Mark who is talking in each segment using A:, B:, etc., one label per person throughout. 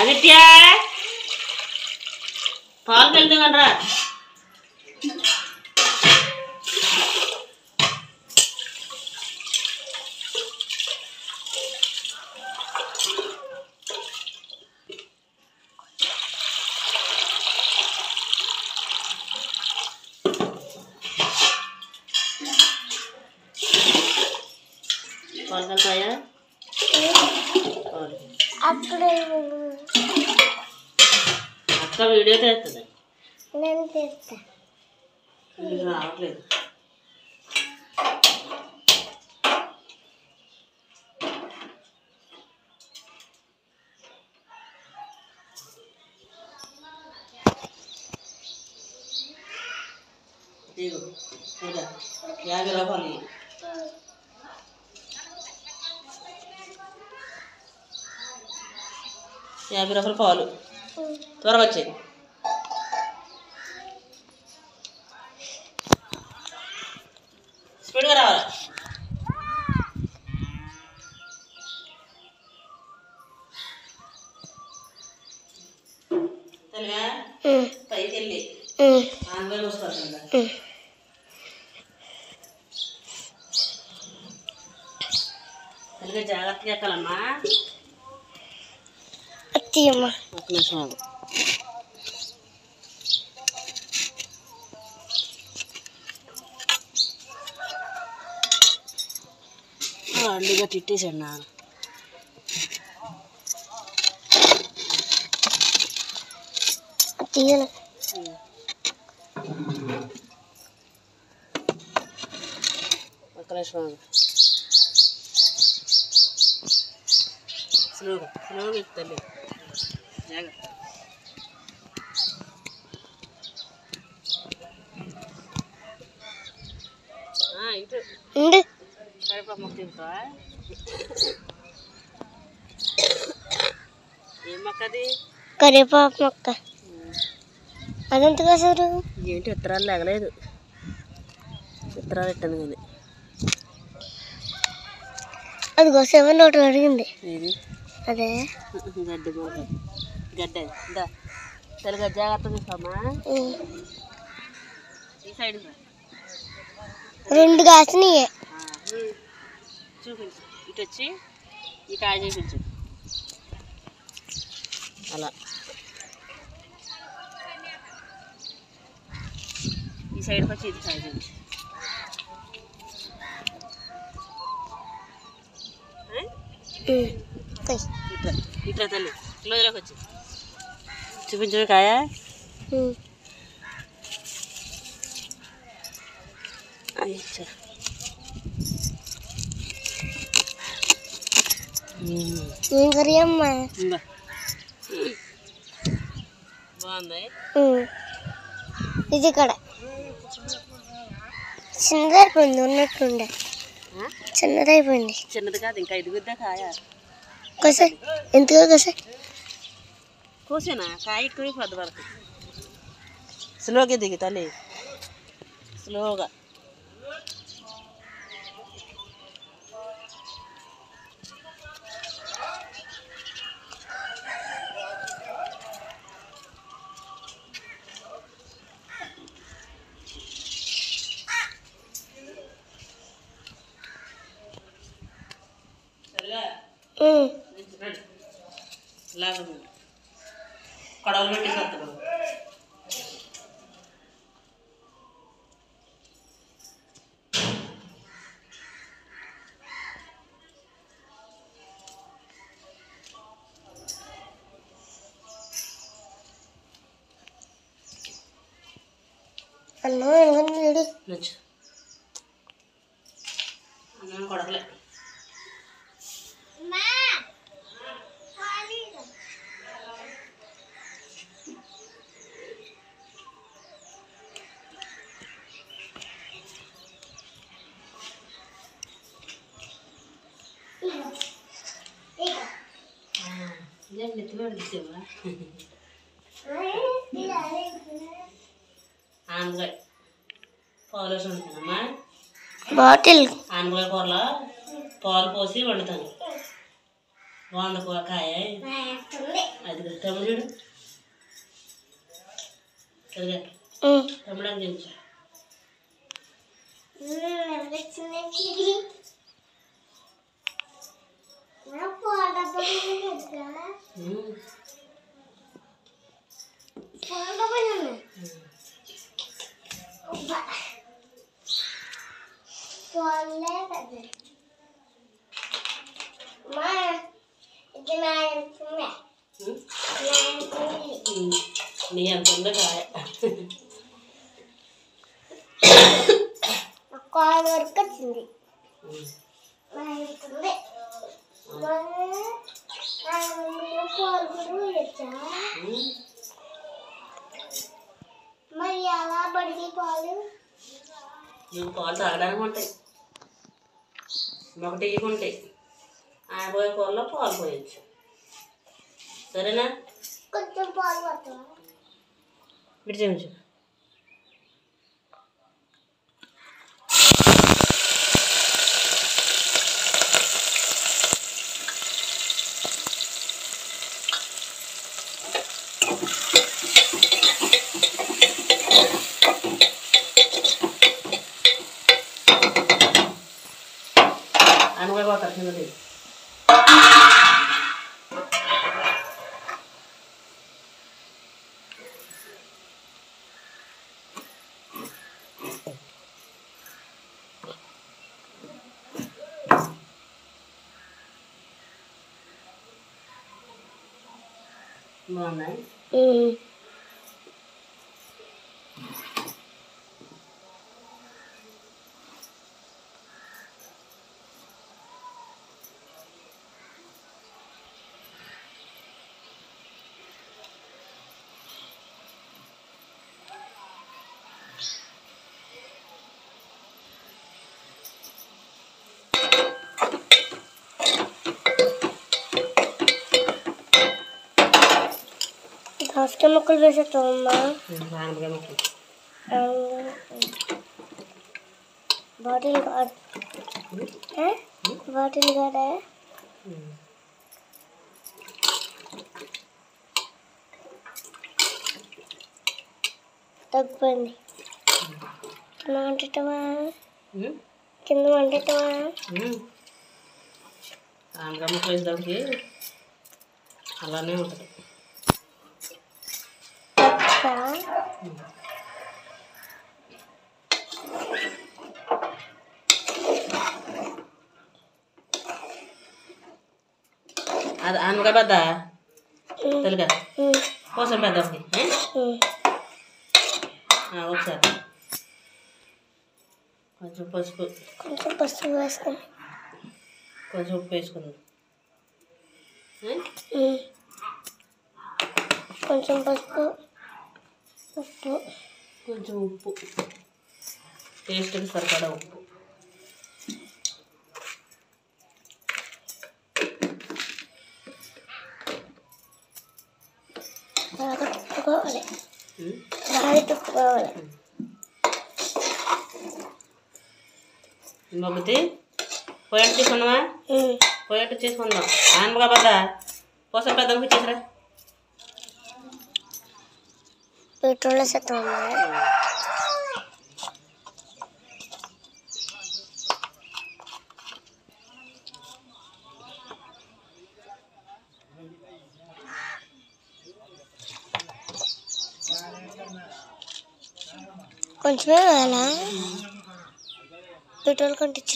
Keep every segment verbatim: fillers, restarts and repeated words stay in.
A: ఆదిత్య పాలు వెళ్తామనరా పాలు వెళ్తాయా అక్క వీడియో తీస్తుంది
B: నేను తీస్తా
A: రావట్లేదు యాభై రూపాయలు యాభై రూపాయలు పాలు త్వరగా వచ్చాయి స్పీడ్గా రావాలి తెలుగా పైకి వెళ్ళి ఆన్లైన్ వస్తుంది తెలుగా జాగ్రత్తగా ఎక్కాలమ్మా
B: అత్తయ్యమ్మ
A: ఒక నిమిషం ఆగు అండిగా తిట్టేసాడు నా
B: తీయను
A: ఒక నిమిషం ఆగు స్లోగా స్లోగా ఎక్కుతాలి జాగ్రత్త ఇటు కరివేపాకు మొక్క తింటావా ఏం మొక్క అది
B: కరివేపాకు మొక్క అదంత కాసారు
A: ఏంటి విత్తనాలు లేగలేదు విత్తనాలు పెట్టాను కానీ
B: అది కోసేమని నోటి అడిగింది
A: ఏది
B: అదే
A: గడ్డి మొక్క గడ్డ ఇందా తెలుగు జాగ్రత్త చూస్తామా ఈ సైడ్
B: రెండు కాసినాయే
A: చూపించు ఇటు వచ్చి ఈ కాయ చూపించు అలా ఈ సైడ్కి వచ్చి ఇది కాయ చూపించు ఇట్లా ఇట్లా తల్లి క్లోజ్లోకి వచ్చి చూపించు కాయ అయ్యా
B: ఏం కర్రీ అమ్మా
A: బాగుంది
B: ఇది ఇక్కడ చిన్నదైపోయింది ఉన్నట్టుండే చిన్నదైపోయింది
A: చిన్నది కాదు ఇంకా ఇదిగుద్దా కాయ
B: కోసే ఎంతగా కోసే
A: కోసేనా కాయ ఎక్కువ పెద్ద వరకు స్లోగా దిగి తల్లి స్లోగా కడవలు పెట్టేసేస్తాడు
B: అన్నం ఎందుకని లేడు
A: అన్నం కొడకలే ఆనపకాయ పాలు వేసి వండుతానమ్మా
B: బాటిల్
A: ఆనపకాయ కూరలో పాలు పోసి వండుతాను వంద కాయ అది తమ్ముడు సరిగా తమ్ముడు అని తెలుసు నీ అంత ఉందో కాయ
B: కాయ వరకు వచ్చింది మరి ఎలా పడితే పాలు
A: నువ్వు పాలు తాగడానికి ఉంటాయి ఒకటి ఉంటాయి ఆయన పోయే పాలలో పాలు పోయచ్చు సరేనా
B: కొంచెం పాలు పడతావా
A: ఇటు చూపించు అనుకోయి పోతారు చిన్నది బాగున్నాయి
B: దోసకాయ ముక్కలు వేసేస్తామమ్మా
A: ఆనపకాయ ముక్కలు
B: బాటిల్ కాదు బాటిల్ కాదా తగ్గిపోయింది కింద వంటటమా కింద వంటటమా
A: ఆనపకాయ ముక్కలు వేసేటప్పటికి అలానే ఉంటుంది అది ఆనపకాయ పెద్ద తెలుగా కోసం పెద్ద ఒకసారి కొంచెం పసుపు
B: కొంచెం పసుపు వేసుకుని
A: కొంచెం ఉప్పు వేసుకుందాం
B: కొంచెం పసుపు ఉప్పు
A: కొంచెం ఉప్పు టేస్ట్కి సరిపడా ఉప్పు
B: బాగా తిప్పుకోవాలి బాగా తిప్పుకోవాలి
A: మొగ్గుతి పోయేట్టు తీసుకున్నావా పోయేట్టు చేసుకుందాం ఆనపకాయ పెద్ద కోసం పెద్ద ఇచ్చేసరా
B: పెట్రోల్ వేసేస్తామమ్మా కొంచెమే వేయాలా పెట్రోల్ కొంటిచ్చు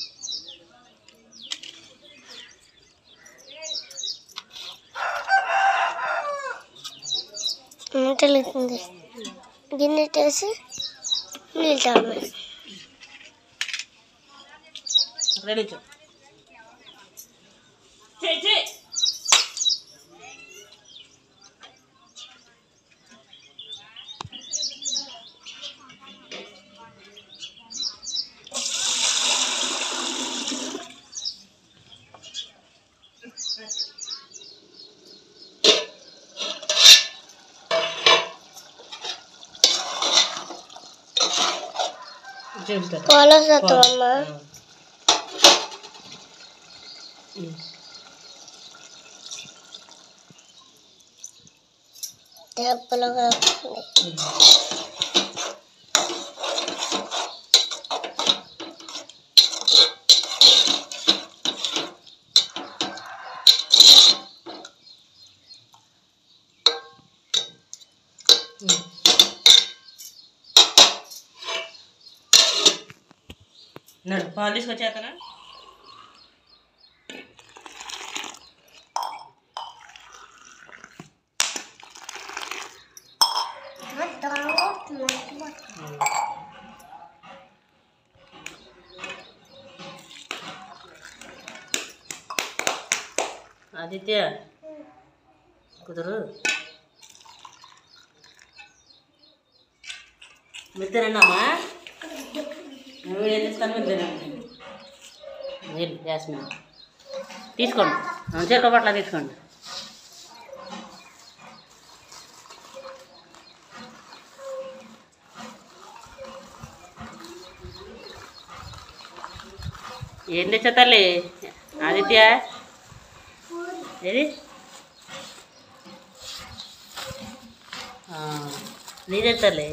B: తెలుగుతుంది గిన్నె వేసి నీళ్ళు తాగమని
A: రెడీ
B: పాలు వేసేస్తామమ్మా తెప్పలుగా
A: నడు పాలు తీసుకొచ్చేతనా ఆదిత్య కుదురు మీరు తినండమ్మా నువ్వు ఏం చేస్తాను మీరు తినండి మీరు జాస్మిన్ తీసుకోండి చెరుకు పట్ల తీసుకోండి ఏం తెచ్చా తల్లి ఆదిత్య ఏది నీదే తల్లి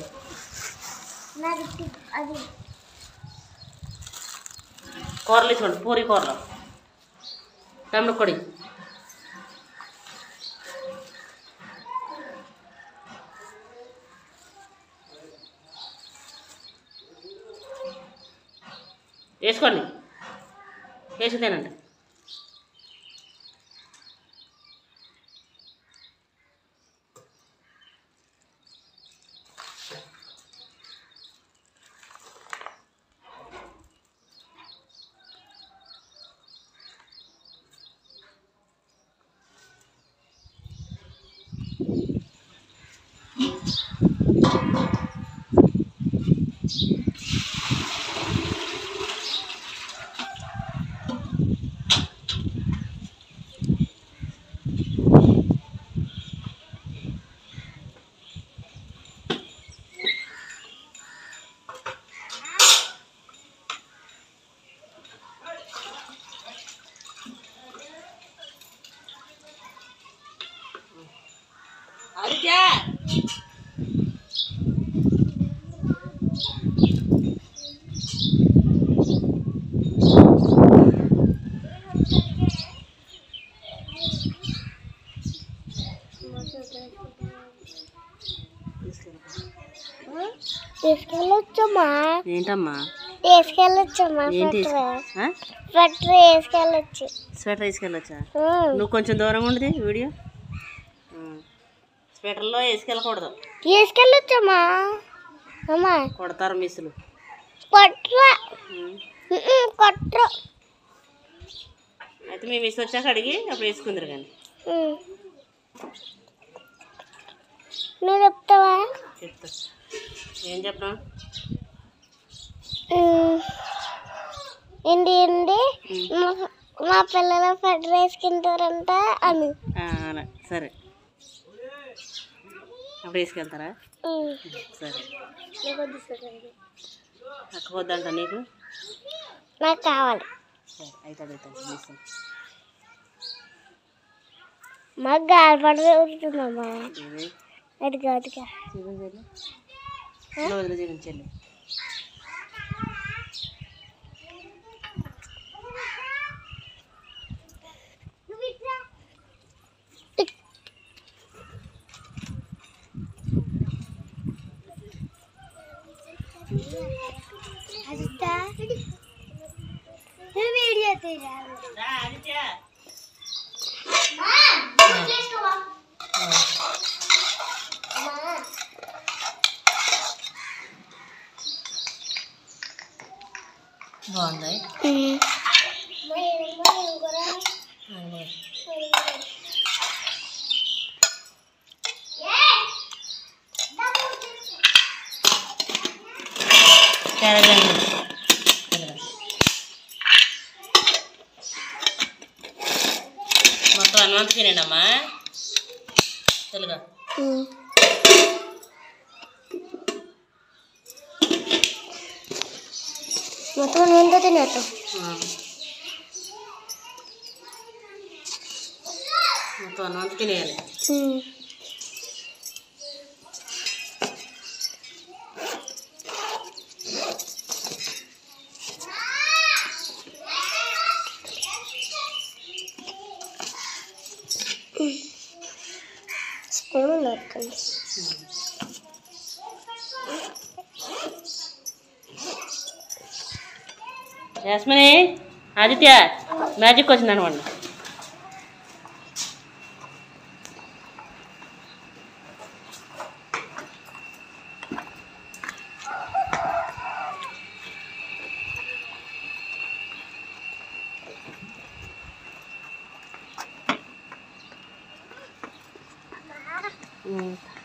A: కూరలు తీసుకోండి పూరి కూరలు తమ్ముడు కొడి వేసుకోండి వేసి తినండి ఆదిత్య
B: తీసుకెళ్ళొచ్చమ్మా
A: ఏంటమ్మా
B: తీసుకెళ్ళొచ్చమ్మా
A: ఏంటి
B: స్వెటర్ వేసుకెళ్ళొచ్చు
A: స్వెటర్ వేసుకెళ్ళొచ్చా నువ్వు కొంచెం దూరంగా ఉండదు వీడియో స్వెటర్లో వేసుకెళ్ళకూడదు
B: తీసుకెళ్ళొచ్చమ్మా అమ్మా
A: కొడతారు మిస్సులు
B: కొట్రా కొట్ర
A: అయితే మీ మిస్ వచ్చాక అడిగి అప్పుడు వేసుకుందరు కానీ
B: నువ్వు చెప్తావా
A: చెప్తా ఏం చెప్పనా
B: ఏంటి ఏంటి మా పిల్లలు స్వెటర్ వేసుకుంటారంట అని
A: సరే అప్పుడు వేసుకెళ్తారా సరే అక్కపోద్దంట నీకు
B: నాకు కావాలి
A: సరే అయితే అడుగుతాను
B: మాకు గాలిపడ దొరుకుతుందమ్మా అది కాదుగా
A: వదిలి జీవించండి బాగుంది మొత్తం అన్నం తినేనమ్మా తెలుగా
B: మొత్తం నేను తినేస్తాం
A: మొత్తం అన్నం తినేయాలి
B: స్పూన్ నొక్కండి.
A: యాస్మిని, ఆదిత్య మ్యాజిక్ వచ్చింది అనమాట. Mm.